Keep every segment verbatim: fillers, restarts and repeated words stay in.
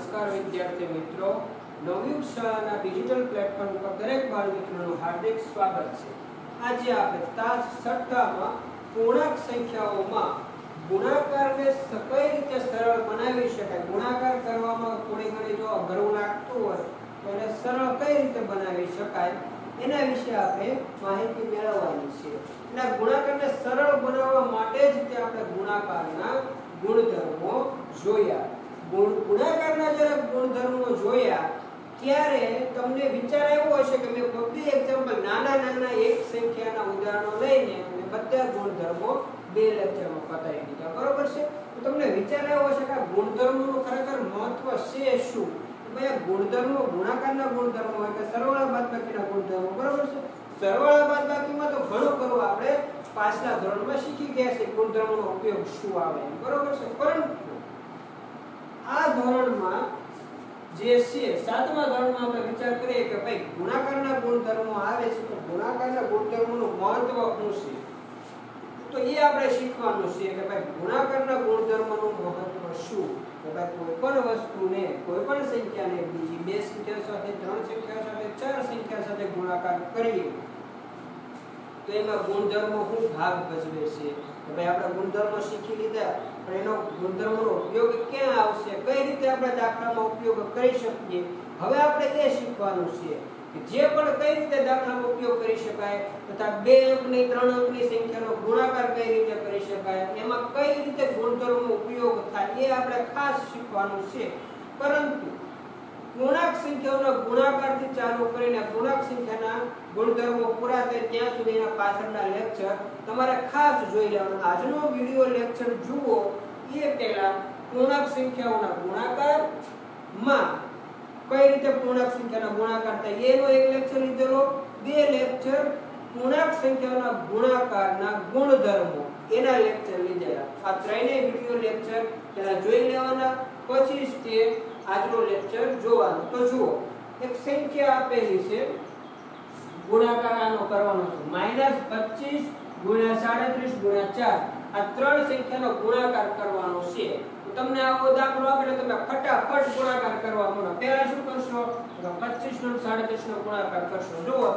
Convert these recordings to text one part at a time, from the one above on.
નમસ્કાર વિદ્યાર્થી મિત્રો, નવયુગ શાળાના ડિજિટલ પ્લેટફોર્મ પર દરેક બાળ મિત્રોનું હાર્દિક સ્વાગત છે। આજે આપણે તાસ સટ્ટામાં પૂર્ણાંક સંખ્યાઓમાં ગુણાકારને કઈ રીતે સરળ બનાવી શકાય, ગુણાકાર કરવામાં થોડી ઘણી જો અઘરું લાગતું હોય તો એને સરળ કઈ રીતે બનાવી શકાય એના વિશે આપણે માહિતી મેળવવાની છે। અને ગુણાકારને સરળ બનાવવા માટે જ તે આપણે ગુણાકારના ગુણધર્મો જોયા। ગુણાકારના જ્યારે ગુણધર્મો જોયા ત્યારે તમને વિચાર આવ્યો હશે કે મેં બધી એક્ઝામ્પલ નાના નાના એક સંખ્યાના ઉદાહરણો લઈને અને બધા ગુણધર્મો બે લેક્ચરમાં પતાવી દીધા, બરોબર છે। તો તમને વિચાર આવ્યો હશે કે આ ગુણધર્મોનું ખરેખર મહત્વ છે શું? ભાઈ આ ગુણધર્મો ગુણાકારના ગુણધર્મો હોય કે સરવાળા બાદબાકીના ગુણધર્મો, બરોબર છે। સરવાળા બાદબાકીમાં તો ઘણું કરવું આપણે પાછલા ધોરણમાં શીખી ગયા છે ગુણધર્મોનો ઉપયોગ શું આવે, બરોબર છે। પરંતુ આ ધોરણમાં જે છે સાતમા ધોરણમાં આપણે વિચાર કરીએ કે ભાઈ ગુણાકારના ગુણધર્મો આવે છે તો ગુણાકારના ગુણધર્મોનું મહત્વ શું છે, તો એ આપણે શીખવાનું છે કે ભાઈ ગુણાકારના ગુણધર્મોનું મહત્વ શું કે ભાઈ કોઈ પણ વસ્તુને કોઈ પણ સંખ્યાને બીજી બે સંખ્યા સાથે, ત્રણ સંખ્યા સાથે, ચાર સંખ્યા સાથે ગુણાકાર કરીએ તો એમાં ગુણધર્મો શું ભાગ ભજવે છે કે ભાઈ આપણે ગુણધર્મો શીખી લીધા પણ એનો ગુણધર્મોનો ઉપયોગ ક્યાં આવશે, કઈ રીતે આપણે દાખલામાં ઉપયોગ કરી શકીએ, હવે આપણે એ શીખવાનું છે કે જે પણ કઈ રીતે દાખલામાં ઉપયોગ કરી શકાય તથા બે અંકની ત્રણ અંકની સંખ્યાનો ગુણાકાર કઈ રીતે કરી શકાય, એમાં કઈ રીતે ગુણધર્મનો ઉપયોગ થાય એ આપણે ખાસ શીખવાનું છે। પરંતુ પૂર્ણાંક સંખ્યાઓના ગુણાકારથી ચાલુ કરીને પૂર્ણાંક સંખ્યાના ગુણધર્મો પૂરા થાય ત્યાં સુધીના પાછળના લેક્ચર તમારે ખાસ જોઈ લેવાના। આજનો વિડિયો લેક્ચર જુઓ એ પહેલા પૂર્ણાંક સંખ્યાઓના ગુણાકારમાં કઈ રીતે પૂર્ણાંક સંખ્યાના ગુણાકાર થાય એનો એક લેક્ચર લીધેલો, બે લેક્ચર પૂર્ણાંક સંખ્યાઓના ગુણાકારના ગુણધર્મો એના લેક્ચર લીધેલા। આ ત્રણેય વિડિયો લેક્ચર પહેલા જોઈ લેવાના, પછી જ તે આજનો લેક્ચર જોવાનો। તો જુઓ, એક સંખ્યા આપેલી છે, ગુણાકાર આનો કરવાનો છે માઈનસ પચીસ ગુણ્યા સાડત્રીસ ગુણ્યા ચાર, આ ત્રણ સંખ્યાનો ગુણાકાર કરવાનો છે। તો તમને આવો દાખલો આપે તમે ફટાફટ ગુણાકાર કરવા માંડો। પહેલા શું કરશો તો પચીસ નો સાડત્રીસ નો ગુણાકાર કરશો। જુઓ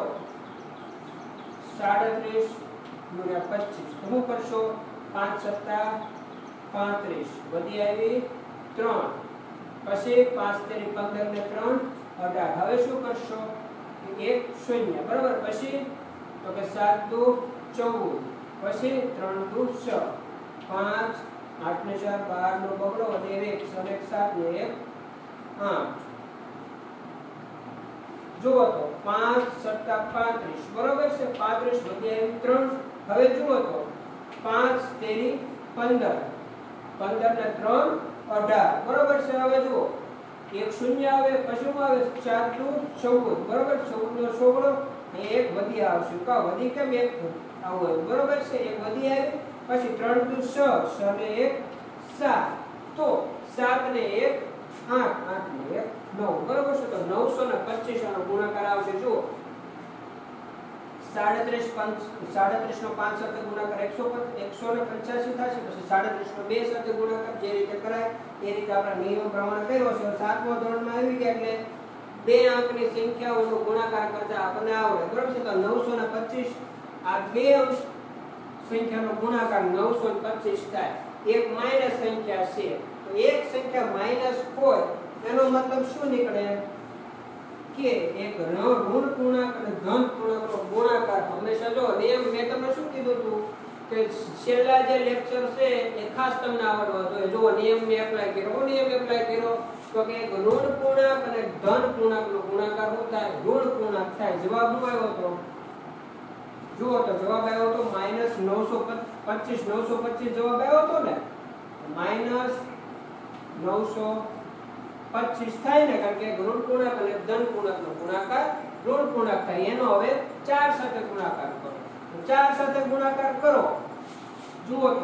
સાડત્રીસ ગુણ્યા પચીસ તો શું કરશો, પાંચ સત્તા પાંત્રીસ, વધી આવી ત્રણ, પછી પાંચ તેરી પંદર ને ત્રણ અઢાર, હવે શું કરશો એક શૂન્ય, બરાબર, પછી તો કે સાત દુ ચૌદ, પછી ત્રણ દુ છ, પાંચ, આઠ ને ચાર બાર નો બગડો અને એક એક સાત ને એક આઠ, જુઓ તો પાંચ સત્તા પાંત્રીસ, બરોબર છે, પાંત્રીસ વધી આવી ત્રણ, હવે જુઓ તો પાંચ તેરી પંદર, પંદર ને ત્રણ અઢાર, બરોબર છે। હવે જુઓ એક શૂન્ય આવે, પછી આવે ચાર દુ ચૌદ, બરોબર, ચૌદ નો સોગડો એક વધી આવશે, કા વધી કેમ એક આવું, બરોબર છે, એક વધી આવી, પછી ત્રણ દુ છ, છ ને એક સાત, તો સાત ને એક આઠ, આઠ ને એક નવ, બરોબર છે। તો નવસો ને પચીસ નો ગુણાકાર આવશે। જુઓ સાડત્રીસ સાડત્રીસ નો પાંચ સાથે ગુણાકાર એકસો એકસો ને પંચ્યાસી થશે, પછી સાડત્રીસ નો બે સાથે ગુણાકાર જે રીતે કરાય એ રીતે આપણા નિયમ પ્રમાણે કર્યો છે। સાતમા ધોરણમાં આવી ગયા એટલે બે અંકની સંખ્યાઓનો ગુણાકાર કરતા આપણને આવડે, બરાબર છે। તો નવસો ને પચીસ આ બે અંક સંખ્યાનો ગુણાકાર નવસો ને પચીસ થાય। એક માઈનસ સંખ્યા છે તો એક સંખ્યા માઈનસ હોય એનો મતલબ શું નીકળે કે એક ઋણ પૂર્ણાંક અને ધન પૂર્ણાંકનો ગુણાકાર હંમેશા, જો નિયમ મેં તમને શું કીધું હતું કે છેલ્લા જે લેક્ચર છે એ ખાસ તમને આવડવા જોઈએ। જો નિયમ મેં એપ્લાય કર્યો, નિયમ એપ્લાય કર્યો તો કે એક ઋણ પૂર્ણાંક અને ધન પૂર્ણાંકનો ગુણાકાર શું થાય, ઋણ પૂર્ણાંક થાય। જવાબ શું આવ્યો હતો, જુઓ તો જવાબ આવ્યો હતો માઈનસ નવસો પચીસ, નવસો પચીસ જવાબ આવ્યો હતો ને, માઈનસ નવસો પચીસ થાય ને, કારણ કે ઋણ પૂર્ણાંક અને ધન પૂર્ણાંકનો ગુણાકાર ઋણ પૂર્ણાંક થાય, એનો હવે ચાર સાથે ગુણાકાર કરો, તો ચાર સાથે ગુણાકાર કરો, જુઓ તો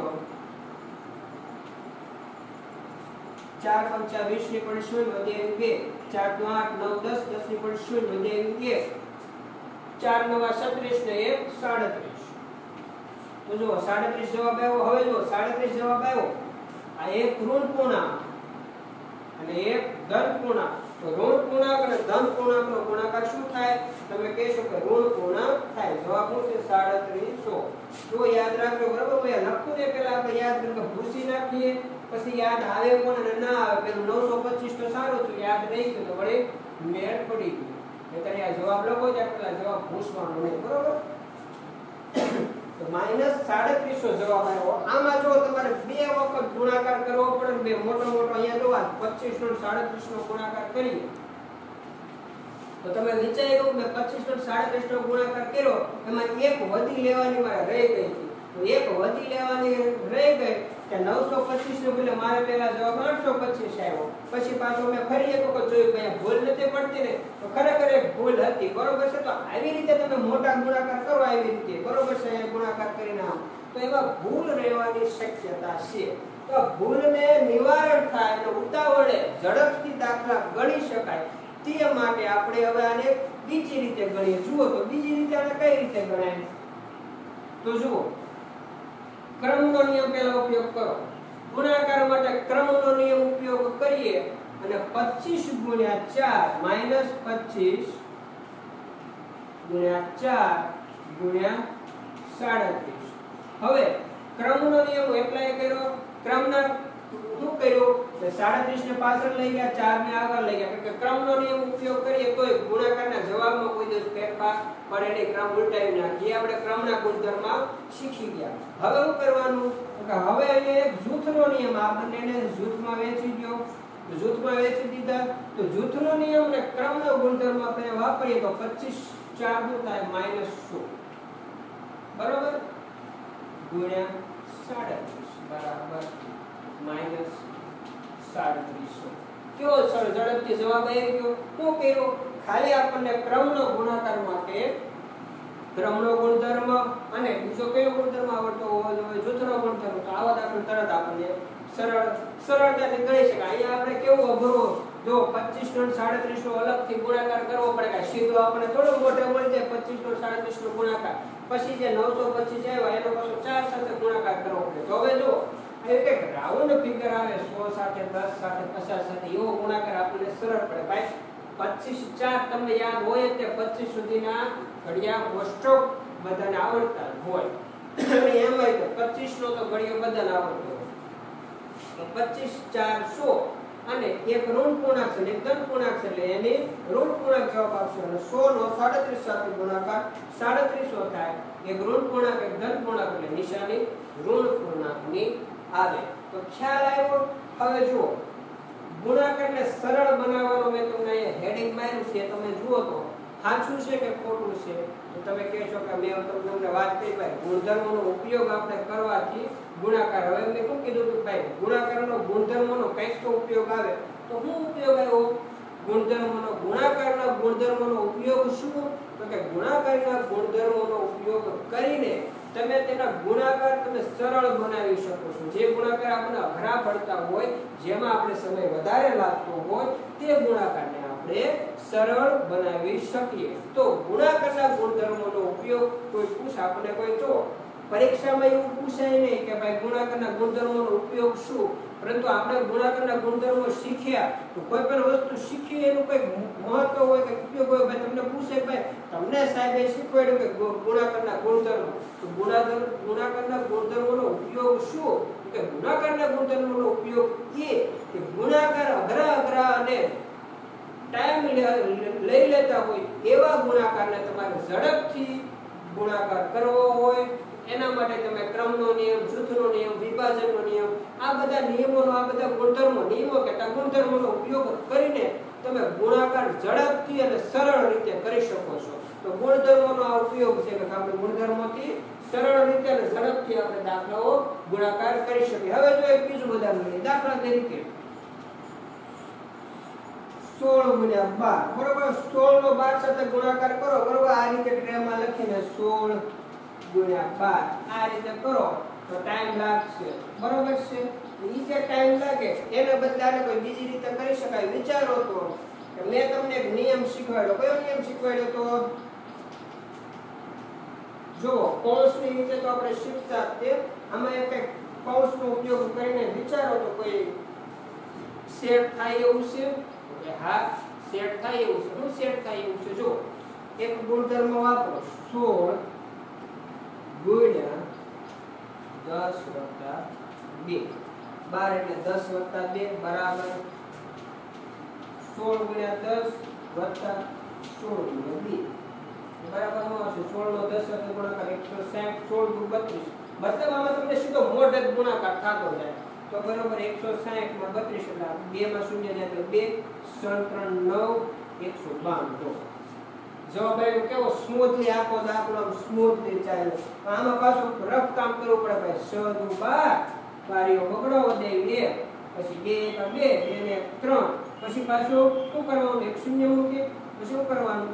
ચાર પંચા વીસ ની પણ શૂન્ય, વધી આવી બે, ચાર દુ આઠ, નવ દસ, દસ ની પણ શૂન્ય, વધી આવી એક, ચાર નવા છત્રીસ ને એક સાડત્રીસ, તો જુઓ સાડત્રીસ જવાબ આવ્યો। હવે જુઓ સાડત્રીસ જવાબ આવ્યો, આ એક ઋણ પૂર્ણાંક અને એક ધન પૂર્ણાંક. તો ઋણ પૂર્ણાંક અને ધન પૂર્ણાંકનો ગુણાકાર શું થાય? તમે કહેશો કે ઋણ પૂર્ણાંક થાય. જવાબ શું છે? સાડત્રીસો. તો યાદ રાખજો, બરાબર? મેં લખું તે પહેલા આપણે યાદ કરીને ભૂસી નાખીએ, પછી યાદ આવે પણ અને ના આવે. પેલું નવસો પચીસ તો સારું થયું, યાદ રહી ગયું તો વળી મેળ પડી ગયું. એટલે આ જવાબ લખો ત્યાં પેલા જવાબ ભૂસવાનો નહીં, બરોબર? તો માઈનસ સાડત્રીસો જવાબ આવ્યો. આમાં જો તમારે બે વખત ગુણાકાર કરવો પડે, બે મોટો મોટો અહીંયા જો પચીસ નો સાડત્રીસ નો ગુણાકાર કરીએ તો તમે વિચાર્યું મેં પચીસ નો સાડત્રીસ નો ગુણાકાર કર્યો, એમાં એક વધી લેવાની મારે રહી ગઈ હતી. તો એક વધી લેવાની રહી ગઈ કે નવસો પચીસ ને બદલે મારે પહેલા જવાબ આઠસો પચીસ આવ્યો. પછી પાછો મેં ફરી એક વખત જોયું કે અહીંયા ભૂલ નથી પડતી ને, તો ખરેખર એક ભૂલ હતી, બરોબર છે? તો આવી રીતે તમે મોટા ગુણાકાર કરો, આવી રીતે, બરોબર છે? ગુણાકાર કરીને આમ તો એમાં ભૂલ રહેવાની શક્યતા છે. તો ભૂલને નિવારણ થાય અને ઉતાવળે ઝડપથી દાખલા ગણી શકાય તે માટે આપણે હવે આને બીજી રીતે ગણીએ. જુઓ તો બીજી રીતે આને કઈ રીતે ગણાય? તો જુઓ, ક્રમનો નિયમ પહેલા ઉપયોગ કરો. ગુણાકાર માટે ક્રમનો નિયમ ઉપયોગ કરીએ અને પચીસ ગુણ્યા ચાર માઈનસ પચીસ ગુણ્યા ચાર ગુણ્યા સાડત્રીસ. હવે ક્રમનો નિયમ એપ્લાય કર્યો. ક્રમના શું કર્યું કે સાડત્રીસ ને પાછળ લઈ ગયા, ચાર ને આગળ લઈ ગયા. કે ક્રમનો નિયમ ઉપયોગ કરીએ તો ગુણાકારના જવાબમાં કોઈ દિવસ ફેરફાર પડે નહીં, ક્રમ ઉલટાવી નાખીએ. આપણે ક્રમના ગુણધર્મ શીખી ગયા. હવે શું કરવાનું કે હવે અહીંયા એક જૂથનો નિયમ, આ બંનેને જૂથમાં વહેંચી દો. જૂથમાં વહેંચી દીધા તો જૂથનો નિયમ અને ક્રમનો ગુણધર્મ આપણે વાપરીએ તો પચીસ ચાર નું થાય માઈનસ સો, બરોબર? ગુણ્યા સાડત્રીસ બરાબર માઈનસ સાડત્રીસો. કયો સર ઝડપથી જવાબ આવી ગયો? શું કર્યું? ખાલી આપણને ક્રમનો ગુણાકાર માટે ક્રમનો ગુણધર્મ અને બીજો કયો ગુણધર્મ આવડતો હોવો જોઈએ? જૂથનો ગુણધર્મ. તો આવા દાખલા તરત આપણને સરળ સરળતાથી ગણી શકાય. અહીંયા આપણે કેવું અઘરું, જો પચીસ નો સાડત્રીસ નો અલગથી ગુણાકાર કરવો પડે કે સીધો આપણે થોડો મોટો મળી જાય પચીસ નો સાડત્રીસ નો ગુણાકાર, પછી જે નવસો પચીસ આવ્યા એનો પાછો ચાર સાથે ગુણાકાર કરવો પડે. તો હવે જો એક એક રાઉન્ડ ફિગર આવે સો સાથે, દસ સાથે, પચાસ સાથે, એવો ગુણાકાર આપણને સરળ પડે. ભાઈ પચીસ ચાર તમને યાદ હોય તે પચીસ સુધીના ઘડિયા મોસ્ટોપ બધાને આવડતા હોય. અને એમાંય તો પચીસ નો તો ઘડિયો બધાને આવડતો હોય. તો પચીસ ચાર સો અને એક ઋણ પૂર્ણાંક છે, એક ધન પૂર્ણાંક છે, એટલે એની ઋણ પૂર્ણાંક જવાબ આવશે. અને સો નો સાડત્રીસ સાથે ગુણાકાર સાડત્રીસો થાય. એક ઋણ પૂર્ણાંક એક ધન પૂર્ણાંક એટલે નિશાની ઋણ પૂર્ણાંકની આવે. તો ખ્યાલ આવ્યો? હવે જુઓ, ગુણાકારને સરળ બનાવવાનો મેં તમને અહીંયા હેડિંગ માર્યું છે, તમે જુઓ તો સાચું છે કે ખોટું છે? તો તમે કહેશો કે મેં તમને વાત કરી ભાઈ ગુણધર્મોનો ઉપયોગ આપણે કરવાથી ગુણાકાર. હવે મેં શું કીધું કે ભાઈ ગુણાકારનો ગુણધર્મોનો કંઈક તો ઉપયોગ આવે. તો શું ઉપયોગ આવ્યો? ગુણધર્મોનો. ગુણાકારના ગુણધર્મોનો ઉપયોગ શું? તો કે ગુણાકારના ગુણધર્મોનો ઉપયોગ કરીને તમે તેના ગુણાકાર તમે સરળ બનાવી શકો છો. જે ગુણાકાર આપણને અઘરા પડતા હોય, જેમાં આપણે સમય વધારે લાગતો હોય, તે ગુણાકારને આપણે સરળ બનાવી શકીએ. તો ગુણાકારના ગુણધર્મોનો ઉપયોગ કોઈ પૂછે આપણને, કોઈ જો પરીક્ષામાં એવું પૂછાય નહીં કે ભાઈ ગુણાકારના ગુણધર્મોનો ઉપયોગ શું, પરંતુ આપણે ગુણાકારના ગુણધર્મો શીખ્યા તો કોઈ પણ વસ્તુ શીખી એનું કોઈ મહત્વ હોય કે ઉપયોગ હોય. ભાઈ તમને પૂછે ભાઈ તમને સાહેબે શીખવાડ્યું કે ગુણાકારના ગુણધર્મો, તો ગુણાકાર ગુણાકારના ગુણધર્મોનો ઉપયોગ શું? કે ગુણાકારના ગુણધર્મોનો ઉપયોગ એ કે ગુણાકાર અઘરા અઘરા અને ટાઈમ લઈ લેતા હોય એવા ગુણાકારને તમારે ઝડપથી ગુણાકાર કરવો હોય, એના માટે તમે ક્રમનો નિયમ, જૂથનો નિયમ, વિભાજનનો નિયમ, આ બધા નિયમોનો, આ બધા ગુણધર્મો નિયમો કે ગુણધર્મોનો ઉપયોગ કરીને તમે ગુણાકાર ઝડપથી અને સરળ રીતે કરી શકો છો. તો ગુણધર્મોનો આ ઉપયોગ છે કે આપણે ગુણધર્મોથી સરળ રીતે અને ઝડપથી આપણે દાખલાઓ ગુણાકાર કરી શકીએ. હવે જો એક બીજું ઉદાહરણ લઈએ. દાખલા તરીકે સોળ ગુણ્યા બાર, બરોબર? સોળ નો બાર સાથે ગુણાકાર કરો, બરોબર? આ રીતે ટ્રેમાં લખીને સોળ ગુણ્યા બાર આ રીતે કરો તો ટાઈમ લાગશે, બરોબર છે? ઈ જે ટાઈમ લાગે એને બદલે આને કોઈ બીજી રીતે કરી શકાય. વિચારો તો કે મેં તમને એક નિયમ શીખવાડ્યો. કયો નિયમ શીખવાડ્યો? તો જો કૌંસની રીતે તો આપણે શીખતા તે આમાં એક કૌંસનો ઉપયોગ કરીને વિચારો તો કોઈ સેટ થાય એવું છે કે હા સેટ થાય એવું છે શું સેટ થાય એવું છે જો એક ગુણધર્મ વાપરો સોળ ગુણ્યા દસ વત્તા બે બાર એટલે દસ વત્તા બે બરાબર સોળ ગુણ્યા દસ વત્તા સોળ ગુણ્યા બે બરાબર શું આવશે સોળ નો દસ સાથે ગુણાકાર એકસો સાઠ સોળ દુ બત્રીસ મતલબ આમાં તમને સીધો મોઢે જ ગુણાકાર થતો જાય તો બરાબર એકસો સાઠ માં બત્રીસ એટલે બે માં શૂન્ય જાય તો બે ત્રણ નવ એકસો બાણું જવાબ આવ્યો કેવો સ્મૂથલી આખો દાખલો સ્મૂથલી ચાલે આમાં પાછું રફ કામ કરવું પડે ભાઈ છ દુ બાર બારીઓ બગડો વધે એક પછી બે એક બે બે ને ત્રણ પછી પાછું શું કરવાનું એક શૂન્ય મૂકી પછી શું કરવાનું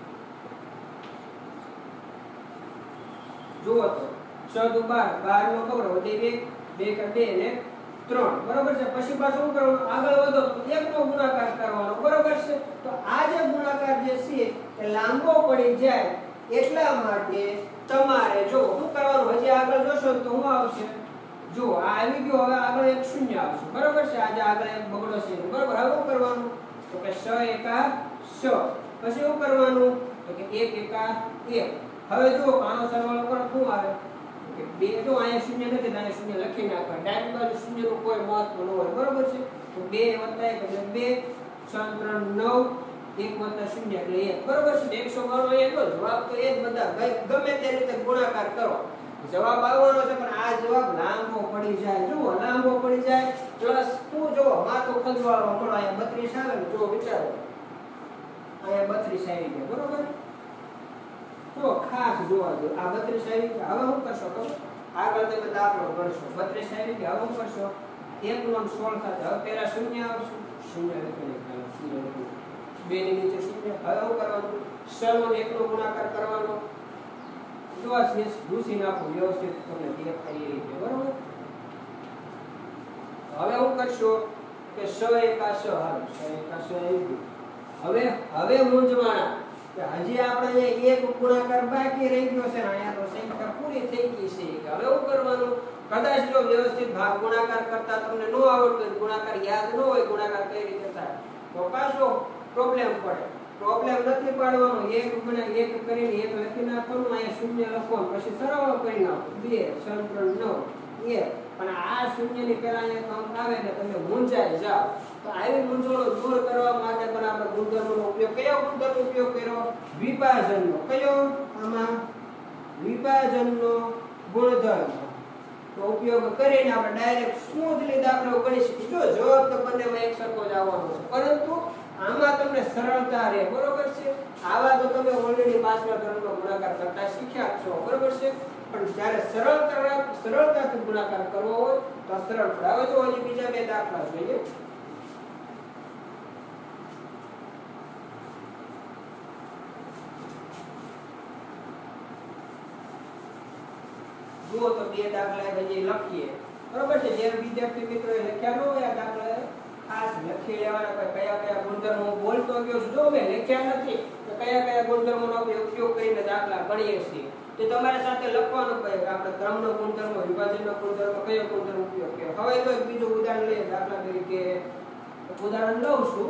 જુઓ તો છ દુ બાર બાર નો બગડો વધે બે બે કે બે ને ત્રણ બરોબર છે પછી પાછું શું કરવાનું આગળ વધો તો એક નો ગુણાકાર કરવાનો બરોબર છે તો આ જે ગુણાકાર જે છે એ લાંબો પડી જાય એટલા માટે તમારે જો શું કરવાનું હજી આગળ જોશો તો શું આવશે જો આ આવી ગયો હવે આગળ એક શૂન્ય આવશે બરોબર છે આજે આગળ એક બગડો છે બરોબર હવે શું કરવાનું તો કે છ એકા છ પછી શું કરવાનું તો કે એક એકા એક હવે જો આનો સરવાળો કરો શું આવે કે બે જો અહીંયા શૂન્ય નથી તો અહીંયા શૂન્ય લખી નાખવા ડાબી બાજુ શૂન્ય નું કોઈ મહત્વ ન હોય બરોબર છે તો બે વત્તા એક એટલે બે છ ત્રણ નવ એક વત્તા શૂન્ય એટલે એક બરોબર છે એકસો બાણું એટલો જવાબ તો એ જ બધા ગમે તે રીતે ગુણાકાર કરો જવાબ આવવાનો છે પણ આ જવાબ લાંબો પડી જાય જો લાંબો પડી જાય પ્લસ તું જો માથું ખંજવાળો મળો અહીંયા બત્રીસ આવે ને જો વિચારો અહીંયા બત્રીસ આવી ગયા બરોબર તો ખાસ જોવા દો આ બત્રીસ આવી ગયા હવે શું કરશો ખબર આગળ તમે દાખલો ગણશો બત્રીસ આવી ગયા હવે શું કરશો એક નો સોળ સાથે હવે પહેલા શૂન્ય આવશે શૂન્ય લખીને શૂન્ય લખીને બે ની નીચે શૂન્ય હવે શું કરવાનું છ નો એક નો ગુણાકાર કરવાનો જો આ શેષ ભૂસી નાખો વ્યવસ્થિત તમને દેખાય એ રીતે બરોબર હવે શું કરશો કે છ એકા છ હાલ છ એકા છ આવી હવે હવે મૂંઝવાણા કે હજી આપણે એક ગુણાકાર બાકી રહી ગયો છે અહીંયા તો સંખ્યા પૂરી થઈ ગઈ છે કે હવે શું કરવાનું કદાચ જો વ્યવસ્થિત ભાગ ગુણાકાર કરતા તમને ન આવડતું ગુણાકાર યાદ ન હોય ગુણાકાર કઈ રીતે થાય તો પાછો પ્રોબ્લેમ પડે પ્રોબ્લેમ નથી પાડવાનો એક ગુણ્યા એક કરીને એક લખી નાખવાનું અહીંયા શૂન્ય લખવાનું પછી સરવાળો કરી નાખો બે છ ત્રણ નવ એક પણ આ શૂન્ય ની પહેલા અહીંયા અંક આવે ને તમે મૂંઝાઈ જાઓ તો આવી મૂંઝવણો દૂર કરવા માટે પણ આપણે ગુણધર્મનો ઉપયોગ કયો ગુણધર્મનો ઉપયોગ કર્યો વિભાજનનો કયો આમાં વિભાજનનો ગુણધર્મ તો ઉપયોગ કરીને આપણે ડાયરેક્ટ સ્મૂથલી દાખલો ગણી શકીએ જો જવાબ તો બંનેમાં એક સરખો જ આવવાનો છે પરંતુ આમાં તમને સરળતા રહે બરોબર છે આવા તો તમે ઓલરેડી પાછલા ધોરણમાં ગુણાકાર કરતા શીખ્યા છો બરોબર છે પણ જ્યારે સરળતા સરળતાથી ગુણાકાર કરવો હોય તો સરળ પડે હવે જો હજી બીજા બે દાખલા જોઈએ જુઓ તો બે દાખલા હજી લખીએ બરોબર છે જે વિદ્યાર્થી મિત્રોએ લખ્યા ન હોય આ દાખલા ખાસ લખી લેવાના કે કયા કયા ગુણધર્મો બોલતો ગયો છું જો મેં લખ્યા નથી તો કયા કયા ગુણધર્મોનો ઉપયોગ કરીને દાખલા ગણીએ છીએ તે તમારી સાથે લખવાનું કહે કે આપણે ક્રમનો ગુણધર્મ વિભાજનનો ગુણધર્મ કયો ગુણધર્મ ઉપયોગ કર્યો હવે તો એક બીજું ઉદાહરણ લઈએ દાખલા તરીકે ઉદાહરણ લઉં છું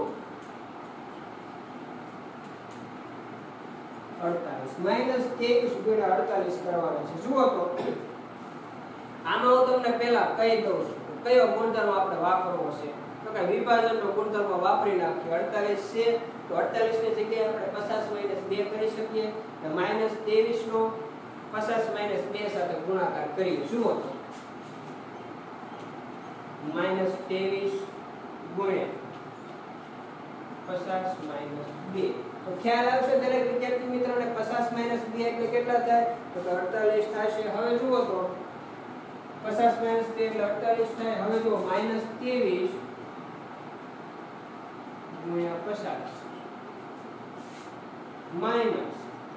અડતાલીસ માઇનસ ત્રેવીસ ગુણ્યા અડતાલીસ કરવાનો છે જુઓ તો આમાં હું તમને પહેલા કહી દઉં છું કયો ગુણધર્મ આપણે વાપરવો છે તો કે વિભાજનનો ગુણધર્મ વાપરી નાખીએ અડતાલીસ છે તો અડતાલીસ ની જગ્યાએ આપણે પચાસ માઇનસ બે કરી શકીએ અને માઇનસ ત્રેવીસ નો પચાસ માઇનસ બે સાથે ગુણાકાર કરીએ જુઓ તો માઇનસ ત્રેવીસ ગુણ્યા પચાસ માઇનસ બે તો ખ્યાલ આવશે દરેક વિદ્યાર્થી મિત્રોને પચાસ માઇનસ બે એટલે કેટલા થાય તો અડતાલીસ થશે હવે જુઓ તો પચાસ માઇનસ બે એટલે અડતાલીસ થાય હવે જો માઇનસ ત્રેવીસ ગુણ્યા પચાસ માઇનસ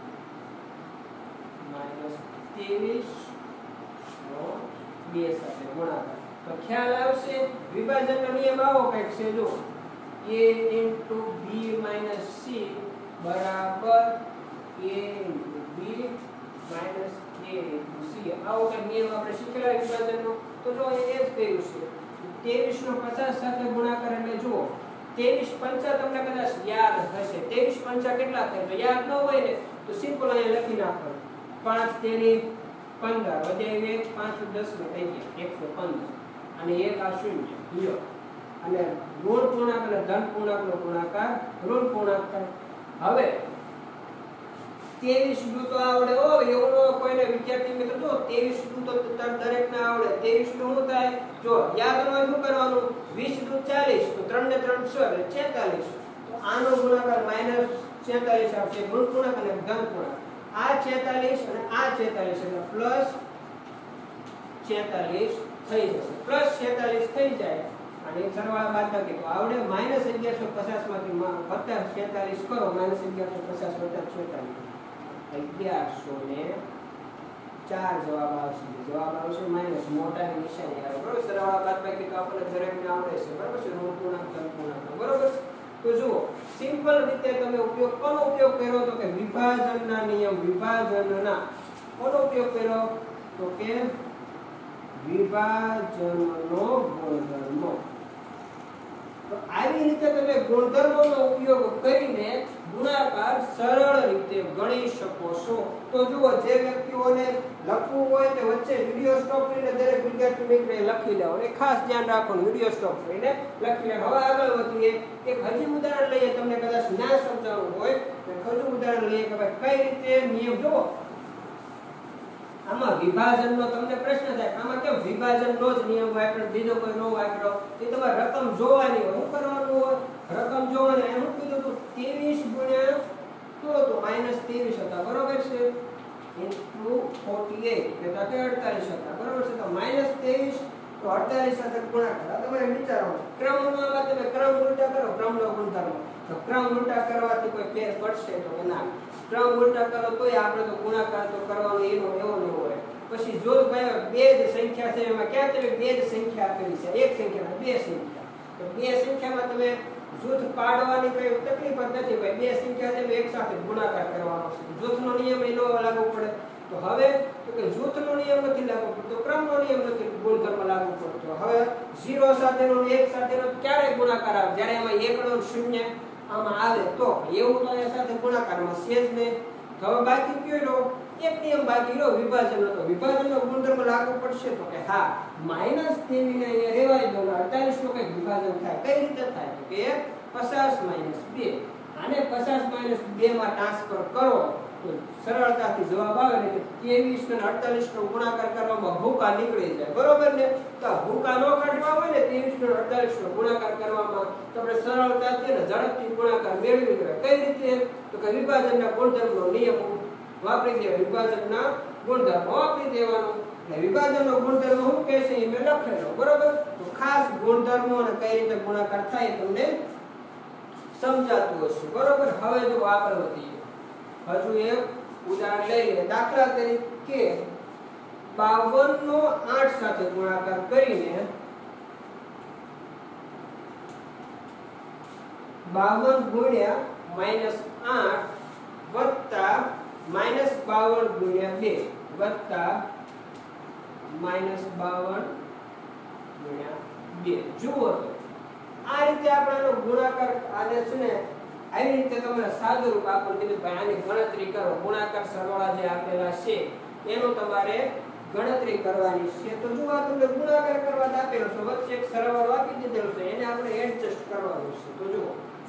માઇનસ ત્રેવીસ નો બે સાથે ગુણાકાર તો ખ્યાલ આવશે વિભાજનનો નિયમ આવો કંઈક છે જો a into b minus c બરાબર a into b minus a into c આવો કંઈક નિયમ આપણે શીખેલા વિભાજનનો તો જો એ જ કહ્યું છે ત્રેવીસ નો પચાસ સાથે ગુણાકાર એટલે જુઓ ત્રેવીસ પંચા તમને કદાચ યાદ હશે ત્રેવીસ પંચા કેટલા થાય તો યાદ ન હોય ને તો સિમ્પલ અહીંયા લખી નાખો પાંચ તેરી પંદર વધે એક પાંચ દસ ને થઈ ગયા એકસો પંદર અને એક આ શૂન્ય લ્યો અને ઋણ પૂર્ણાંક અને ધન પૂર્ણાંકનો ગુણાકાર ઋણ પૂર્ણાંક થાય હવે ત્રેવીસ નું તો આવડે હો એવનો કોઈને વિદ્યાર્થી મિત્રો જો ત્રેવીસ નું તો દરેકને આવડે ત્રેવીસ નું શું થાય જો યાદ ન હોય શું કરવાનું વીસ નું ચાલીસ તો ત્રણ ને ત્રણ છ એટલે છેતાલીસ તો આનો ગુણાકાર માઈનસ છેતાલીસ આવશે ઋણ પૂર્ણાંક અને ધન પૂર્ણાંક આ છેતાલીસ અને આ છેતાલીસ એટલે પ્લસ છેતાલીસ થઈ જશે પ્લસ છેતાલીસ થઈ જાય અને સરવાળા બાદબાકી તો આવડે માઈનસ અગિયારસો પચાસ માંથી વત્તા છેતાલીસ કરો માઈનસ અગિયારસો પચાસ વત્તા છેતાલીસ અગિયારસો ને ચાર જવાબ આવશે જવાબ આવશે માઈનસ મોટાની નિશાની આવે બરોબર સરવાળા બાદબાકી તો આપણે દરેકને આવડે છે બરોબર છે ઋણ પૂર્ણાંક ધન પૂર્ણાંક બરોબર તો જુઓ સિમ્પલ રીતે તમે ઉપયોગ કોનો ઉપયોગ કર્યો તો કે વિભાજનના નિયમ વિભાજનના કોનો ઉપયોગ કર્યો તો કે વિભાજનનો ગુણધર્મ તો આવી રીતે તમે ગુણધર્મોનો ઉપયોગ કરીને ગુણાકાર સરળ રીતે ગણી શકો છો તો જુઓ જે વ્યક્તિઓને લખવું હોય તે વચ્ચે વિડિયો સ્ટોપ કરીને દરેક વિદ્યાર્થી મિત્રએ લખી લેવો અને ખાસ ધ્યાન રાખવાનું વિડિયો સ્ટોપ કરીને લખી લે હવે આગળ વધીએ એક હજી ઉદાહરણ લઈએ તમને કદાચ ના સમજાવવું હોય તો હજી ઉદાહરણ લઈએ કે ભાઈ કઈ રીતે નિયમ જુઓ આમાં વિભાજનનો તમને પ્રશ્ન થાય આમાં કેમ વિભાજનનો જ નિયમ વાપરો બીજો કોઈ નો વાપરો એ તમારે રકમ જોવાની હોય શું કરવાનું હોય રકમ જોવાની એનું કીધું તો ત્રેવીસ ગુણ્યા તો તો માઈનસ ત્રેવીસ હતા બરોબર છે ઇન્ટુ અડતાલીસ એટલે કે અડતાલીસ હતા બરોબર છે તો માઈનસ ત્રેવીસ તો અડતાલીસ સાથે ગુણાકાર તમારે વિચારવાનું ક્રમમાં તમે ક્રમ ઉલટા કરો ક્રમનો ગુણધર્મ તો ક્રમ ઉલટા કરવાથી કોઈ ફેર પડશે તો ના ક્રમ ઉલટા કરો તોય આપણે તો ગુણાકાર તો કરવાનો એનો એવો ન હોય પછી જો ભાઈ બે જ સંખ્યા છે એમાં ક્યાં તમે બે જ સંખ્યા આપેલી છે એક સંખ્યામાં બે સંખ્યા તો બે સંખ્યામાં તમે જૂથ પાડવાની કઈ તકલીફ જ નથી ભાઈ બે સંખ્યા છે એક સાથે ગુણાકાર કરવાનો છે જૂથનો નિયમ એનો લાગુ પડે તો હવે તો કે જૂથનો નિયમ નથી લાગુ પડતો ક્રમનો નિયમ નથી ગુણધર્મ લાગુ પડતો હવે ઝીરો સાથેનો એક સાથેનો ક્યારે ગુણાકાર આવે જ્યારે એમાં એક નો શૂન્ય આમાં આવે તો એવું તો એ સાથે ગુણાકારમાં છે જ નહીં તો હવે બાકી કયો એક નિયમ બાકી રહ્યો વિભાજનનો તો વિભાજનનો ગુણધર્મ લાગુ પડશે તો કે હા માઈનસ ત્રેવીસ ને અહીંયા રેવાય દો અડતાલીસ નો કઈ વિભાજન થાય કઈ રીતે થાય તો કે પચાસ માઈનસ બે આને પચાસ માઈનસ બે માં ટ્રાન્સફર કરો તો સરળતાથી જવાબ આવે ને કે ત્રેવીસ ને અડતાલીસ નો ગુણાકાર કરવામાં ભૂકા નીકળી જાય બરોબર ને તો ભૂકા નો કાઢવા હોય ને ત્રેવીસ ને અડતાલીસ નો ગુણાકાર કરવામાં તો આપણે સરળતાથી ને ઝડપથી ગુણાકાર મેળવી લેવાય કઈ રીતે તો કે વિભાજનના ગુણધર્મનો નિયમ વાપરી દેવા વિભાજનના ગુણધર્મ વાપરી દેવાનો એટલે વિભાજનનો ગુણધર્મ શું કહે છે એ મેં લખેલો બરોબર તો ખાસ ગુણધર્મો અને કઈ રીતે ગુણાકાર થાય તમને સમજાતું હશે બરોબર હવે જો આગળ વધીએ હજુ એક ઉદાહરણ લઈ લે દાખલા તરીકે બાવન નો આઠ સાથે ગુણાકાર કરીને બાવન ગુણ્યા માઈનસ આઠ વત્તા માઈનસ બાવન ગુણ્યા બે વત્તા માઈનસ બાવન ગુણ્યા બે જુઓ તો આ રીતે આપણે ગુણાકાર આને છે ને આવી રીતે તમને સાદું રૂપ આપણ કીધું ભાઈ આની ગણતરી કરો ગુણાકાર સરવાળા જે આપેલા છે એનો તમારે ગણતરી કરવાની છે તો જો આ તમને ગુણાકાર કરવા આપેલો છે વચ્ચે એક સરવાળો આપી દીધેલો છે એને આપણે એડજસ્ટ કરવાનું છે તો જુઓ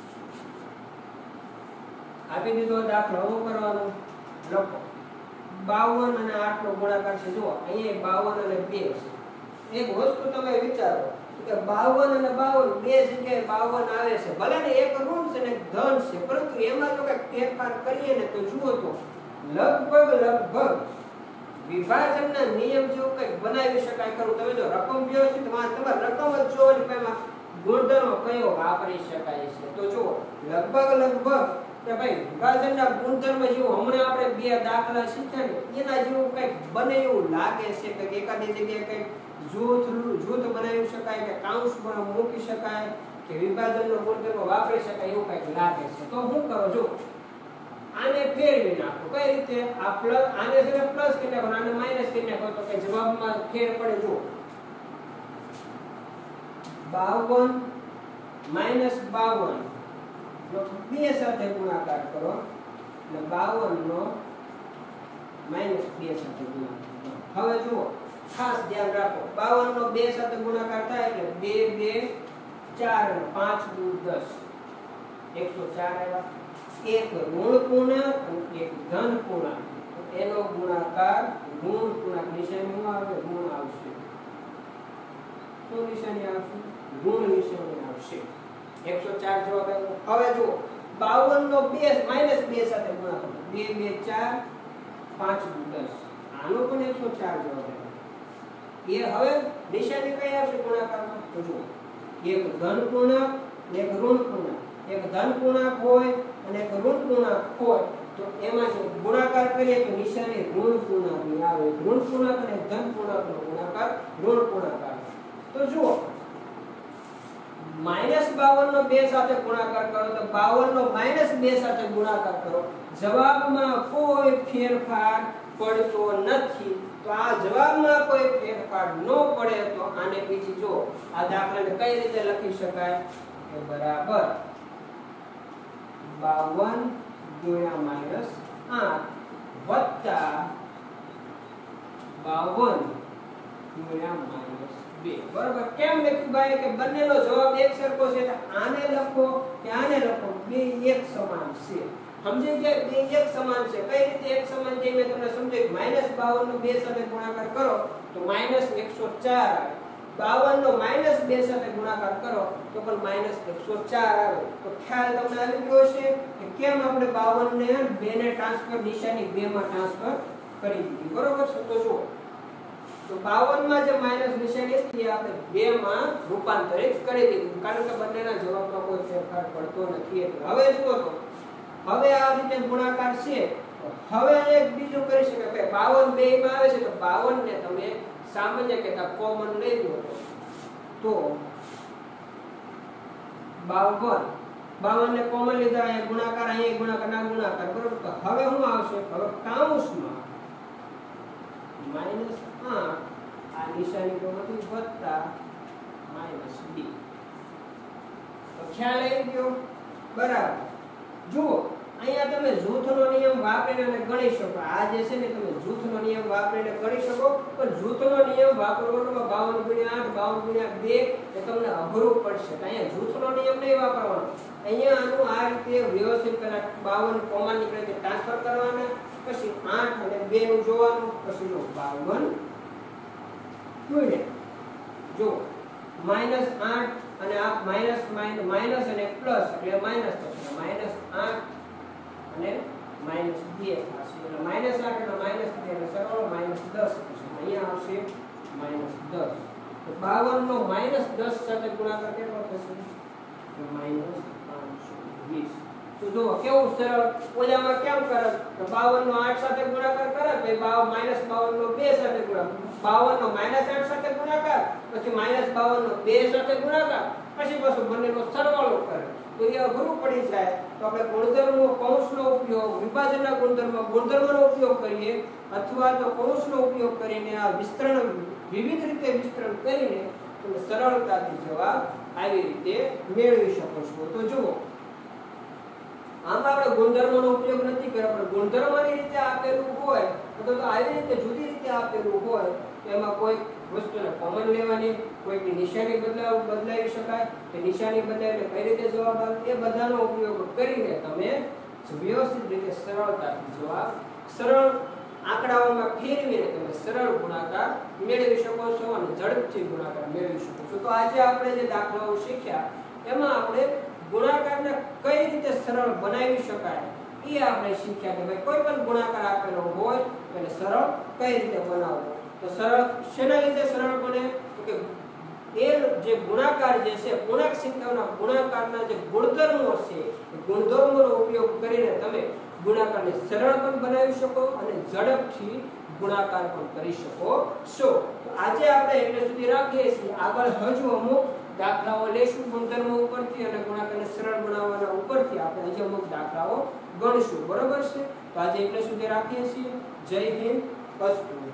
આપી દીધો દાખલો શું કરવાનો લખો બાવન અને આઠ નો ગુણાકાર છે જુઓ અહીંયા બાવન અને બે છે એક વસ્તુ તમે વિચારો કે બાવન અને બાવન બે જગ્યાએ બાવન આવે છે ભલે ને એક ઋણ છે ને એક ધન છે પરંતુ એમાં જો કઈ ફેરફાર કરીએ ને તો જુઓ તો લગભગ લગભગ વિભાજનના નિયમ જેવું કઈ બનાવી શકાય ખરું તમે જો રકમ વ્યવસ્થિત માં તમારે રકમ જ જોવાની એમાં ગુણધર્મ કયો વાપરી શકાય છે તો જુઓ લગભગ લગભગ કે ભાઈ વિભાજનના ગુણધર્મ જેવું હમણાં આપણે બે દાખલા શીખ્યા ને એના જેવું કઈક બને એવું લાગે છે કે એકાદી જગ્યાએ કઈક જૂથ જૂથ બનાવી શકાય કે કાઉન્સ મૂકી શકાય કે વિભાજનનો ગુણધર્મ વાપરી શકાય એવું કઈક લાગે છે તો શું કરો જો આને ફેરવી નાખો કઈ રીતે આ પ્લસ આને છે પ્લસ કરી નાખો આને માઈનસ કરી નાખો તો કે જવાબમાં ફેર પડે જો બાવન માઇનસ બાવન બે સાથે ગુણાકાર કરો એટલે બાવન નો માઇનસ બે સાથે ગુણાકાર. હવે જુઓ ખાસ ધ્યાન રાખો, બાવન નો બે સાથે ગુણાકાર થાય એટલે બે બે ચાર અને પાંચ દુ દસ, એકસો ચાર આવ્યા. એક ઋણ પૂર્ણાંક અને એક ધન પૂર્ણાંક, એનો ગુણાકાર ઋણ પૂર્ણાંક નિશાની આવે ઋણ આવશે. તો નિશાની આવશે ઋણ નિશાની આવશે. એકસો ચાર જવાબ આવ્યો. હવે જુઓ બાવન નો બે માઇનસ બે સાથે ગુણાકાર, બે બે ચાર પાંચ દુ દસ, આનો પણ એકસો ચાર જવાબ આવ્યો. એ હવે નિશાની કઈ આવશે ગુણાકારમાં? તો જુઓ એક ધન પૂર્ણાંક અને એક ઋણ પૂર્ણાંક. એક ધન પૂર્ણાંક હોય અને એક ઋણ પૂર્ણાંક હોય તો એમાં જો ગુણાકાર કરીએ તો નિશાની ઋણ પૂર્ણાંકની આવે. ઋણ પૂર્ણાંક અને ધન પૂર્ણાંકનો ગુણાકાર ઋણ પૂર્ણાંક આવે. તો જુઓ માઇનસ બાવન નો બે સાથે ગુણાકાર કરો તો બાવન નો માઇનસ બે સાથે ગુણાકાર કરો, જવાબમાં કોઈ ફેરફાર પડતો નથી. તો આ જવાબમાં કોઈ ફેરફાર ન પડે તો આને બીજી જો આ દાખલાને કઈ રીતે લખી શકાય કે બરાબર બાવન ગુણ્યા માઇનસ આઠ વત્તા બાવન ગુણ્યા માઇનસ બે. બરાબર કેમ લખ્યું ભાઈ કે બંનેનો જવાબ એક સરખો છે એટલે આને લખો કે આને લખો, બે એક સમાન છે. સમજી ગયા? બે એક સમાન છે. કઈ રીતે એક સમાન છે મેં તમને સમજાવ્યું. માઇનસ બાવન નો બે સાથે ગુણાકાર કરો તો માઇનસ એકસો ચાર આવે. બાવન નો માઇનસ બે સાથે ગુણાકાર કરો તો પણ માઇનસ એકસો ચાર આવે. તો ખ્યાલ તમને આવી ગયો છે કે કેમ આપણે બાવન ને બે ને ટ્રાન્સફર નિશાની બે માં ટ્રાન્સફર કરી દીધી. બરોબર છે? તો જુઓ તો બાવન માં જે માઇનસ નિશાની હતી આપણે બે માં રૂપાંતરિત કરી દીધું, કારણ કે બંનેના જવાબમાં કોઈ ફેરફાર પડતો નથી. એટલે હવે જુઓ તો હવે આ રીતે ગુણાકાર છે. હવે એક બીજું કરી શકાય કે બાવન બે માં આવે છે તો બાવન ને તમે સામાન્ય કરતા કોમન લઈ લો તો બાવન બાવન ને કોમન લીધા, અહીંયા ગુણાકાર અહીંયા ગુણાકાર ના ગુણાકાર. બરોબર? તો હવે શું આવશે? હવે કૌંસમાં માઇનસ આઠ આ નિશાની તો નથી વત્તા માઇનસ બી. તો ખ્યાલ આવી ગયો? બરાબર. જુઓ અહીંયા તમે જૂથનો નિયમ વાપરીને ગણી શકો. આ જે છે ને તમે જૂથનો નિયમ વાપરીને ગણી શકો, પણ જૂથનો નિયમ વાપરવાનો બાવન ગુણ્યા આઠ બાવન ગુણ્યા બે એ તમને અઘરું પડશે. અહીંયા જૂથનો નિયમ નહીં વાપરવાનો. અહીંયા આનું આ રીતે વ્યવસ્થિત પહેલા બાવન કોમન નીકળે તે ટ્રાન્સફર કરવાના, પછી આઠ અને બે નું જોવાનું, પછી જો બાવન ગુણ્યા જો માઇનસ આઠ અને આ માઇનસ માઇનસ અને પ્લસ એટલે માઇનસ થશે. માઇનસ આઠ અને માઇનસ બે થશે એટલે માઇનસ આઠ અને માઇનસ બે એટલે સરળ માઇનસ દસ થશે. અહીંયા આવશે માઇનસ દસ. તો બાવન નો માઇનસ દસ સાથે ગુણાકાર કેટલો થશે? માઇનસ પાંચસો વીસ. તો જો કેવું સરળ. ઓલામાં કેમ કરે તો બાવન નો આઠ સાથે ગુણાકાર કરે પછી બાવન માઇનસ બાવન નો બે સાથે ગુણાકાર, બાવન નો માઇનસ આઠ સાથે ગુણાકાર, પછી માઇનસ બાવન નો બે સાથે ગુણાકાર, પછી પાછું બંનેનો સરવાળો કરે. તો એ અઘરું પડી જાય. તો આપણે ગુણધર્મો કૌંસનો ઉપયોગ વિભાજનના ગુણધર્મ ગુણધર્મનો ઉપયોગ કરીએ અથવા તો કૌંસનો ઉપયોગ કરીને આ વિસ્તરણ વિવિધ રીતે વિસ્તરણ કરીને તમે સરળતાથી જવાબ આવી રીતે મેળવી શકો છો. તો જુઓ આમાં આપણે ગુણધર્મનો ઉપયોગ નથી કર્યો, પણ ગુણધર્મની રીતે આપેલું હોય તો આવી રીતે જુદી રીતે આપેલું હોય તો એમાં કોઈ વસ્તુને કોમન લેવાની, કોઈની નિશાની બદલાવ બદલાવી શકાય, કે નિશાની બદલાવીને કઈ રીતે જવાબ આવે એ બધાનો ઉપયોગ કરીને તમે વ્યવસ્થિત રીતે સરળતાથી જવાબ સરળ આંકડાઓમાં ફેરવીને તમે સરળ ગુણાકાર મેળવી શકો છો અને ઝડપથી ગુણાકાર મેળવી શકો છો. તો આજે આપણે જે દાખલાઓ શીખ્યા એમાં આપણે ગુણાકારને કઈ રીતે સરળ બનાવી શકાય એ આપણે શીખ્યા કે ભાઈ કોઈ પણ ગુણાકાર આપેલો હોય એને સરળ કઈ રીતે બનાવવો. તો સરળ શેના લીધે સરળ બને તો કે એ જે ગુણાકાર જે છે પૂર્ણાંક સંખ્યાઓના ગુણાકારના જે ગુણધર્મો છે એ ગુણધર્મોનો ઉપયોગ કરીને તમે ગુણાકારને સરળ પણ બનાવી શકો અને ઝડપથી ગુણાકાર પણ કરી શકો છો. તો આજે આપણે એટલે સુધી રાખીએ છીએ. આગળ હજુ અમુક દાખલાઓ લેશું ગુણધર્મો ઉપરથી અને ગુણાકારને સરળ બનાવવાના ઉપરથી આપણે હજી અમુક દાખલાઓ ગણશું. બરોબર છે? તો આજે એટલે સુધી રાખીએ છીએ. જય હિન્દ. અસ્તુ.